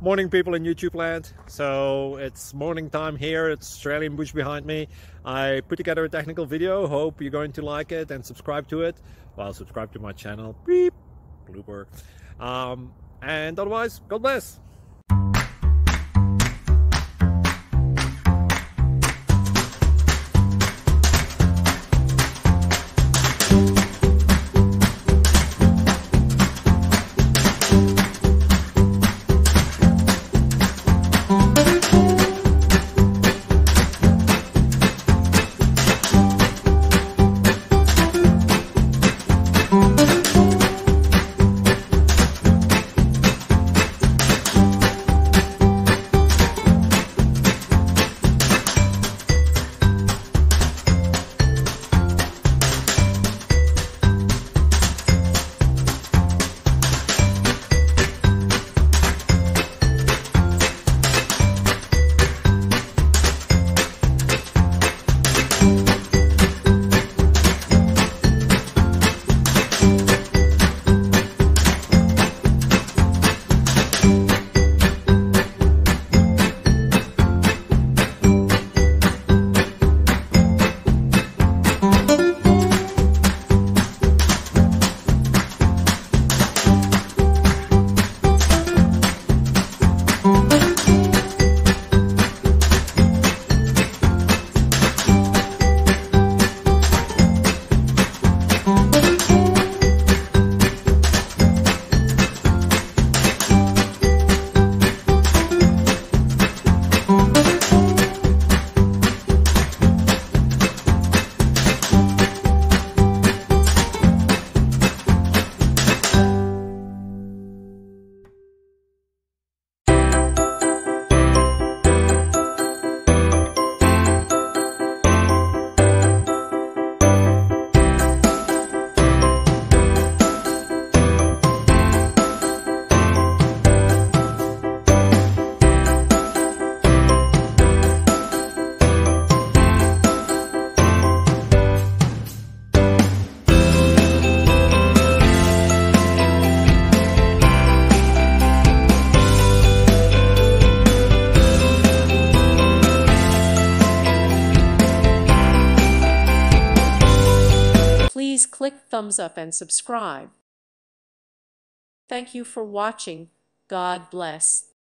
Morning, people in YouTube land. So it's morning time here. It's Australian bush behind me. I put together a technical video. Hope you're going to like it and subscribe to it. Well, subscribe to my channel. Beep, blooper. And otherwise, God bless. Please click thumbs up and subscribe. Thank you for watching. God bless.